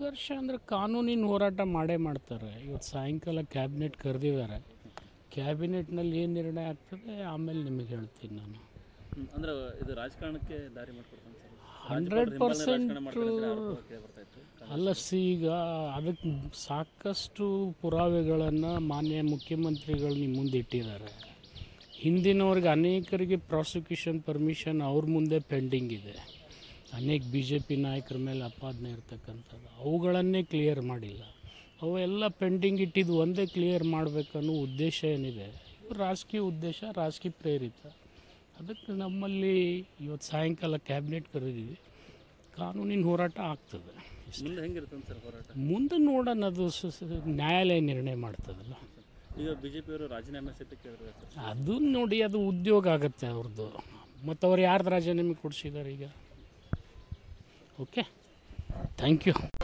ಸಂಘರ್ಷ ಅಂದರೆ ಕಾನೂನಿನ ಹೋರಾಟ ಮಾಡೇ ಮಾಡ್ತಾರೆ. ಇವತ್ತು ಸಾಯಂಕಾಲ ಕ್ಯಾಬಿನೆಟ್ ಕರೆದಿದ್ದಾರೆ. ಕ್ಯಾಬಿನೆಟ್ನಲ್ಲಿ ಏನು ನಿರ್ಣಯ ಆಗ್ತದೆ ಆಮೇಲೆ ನಿಮಗೆ ಹೇಳ್ತೀನಿ ನಾನು. ಅಂದರೆ ಇದು ರಾಜಕಾರಣಕ್ಕೆ ದಾರಿ ಮಾಡಿಕೊಡ್ತಾನೆ ಸರ್. 100% ಅಲ್ಲ ಈಗ ಅದಕ್ಕೆ ಸಾಕಷ್ಟು ಪುರಾವೆಗಳನ್ನು ಮಾನ್ಯ ಮುಖ್ಯಮಂತ್ರಿಗಳು ನಿಮ್ಮ ಮುಂದೆ ಇಟ್ಟಿದ್ದಾರೆ. ಹಿಂದಿನವ್ರಿಗೆ ಅನೇಕರಿಗೆ ಪ್ರಾಸಿಕ್ಯೂಷನ್ ಪರ್ಮಿಷನ್ ಅವ್ರ ಮುಂದೆ ಪೆಂಡಿಂಗ್ ಇದೆ. ಅನೇಕ BJP ನಾಯಕರ ಮೇಲೆ ಅಪಾದನೆ ಇರ್ತಕ್ಕಂಥದ್ದು ಅವುಗಳನ್ನೇ ಕ್ಲಿಯರ್ ಮಾಡಿಲ್ಲ. ಅವೆಲ್ಲ ಪೆಂಡಿಂಗ್ ಇಟ್ಟಿದ್ದು ಒಂದೇ ಕ್ಲಿಯರ್ ಮಾಡಬೇಕನ್ನೋ ಉದ್ದೇಶ ಏನಿದೆ, ರಾಜಕೀಯ ಉದ್ದೇಶ, ರಾಜಕೀಯ ಪ್ರೇರಿತ. ಅದಕ್ಕೆ ನಮ್ಮಲ್ಲಿ ಇವತ್ತು ಸಾಯಂಕಾಲ ಕ್ಯಾಬಿನೆಟ್ ಕರೆದಿದ್ದೀವಿ. ಕಾನೂನಿನ ಹೋರಾಟ ಆಗ್ತದೆ. ಮುಂದೆ ಹೆಂಗಿರುತ್ತೆ ಸರ್ ಹೋರಾಟ? ಮುಂದೆ ನೋಡೋಣ, ಅದು ನ್ಯಾಯಾಲಯ ನಿರ್ಣಯ ಮಾಡ್ತದಲ್ಲ. ಈಗ BJPಯವರು ರಾಜೀನಾಮೆ ಸಹಿತ ಕೇಳಿದ್ರೆ ಅದು ನೋಡಿ, ಅದು ಉದ್ಯೋಗ ಆಗುತ್ತೆ ಅವ್ರದ್ದು. ಮತ್ತು ಅವ್ರು ಯಾರ್ದು ರಾಜೀನಾಮೆ ಕೊಡಿಸಿದ್ದಾರೆ ಈಗ? Okay, thank you.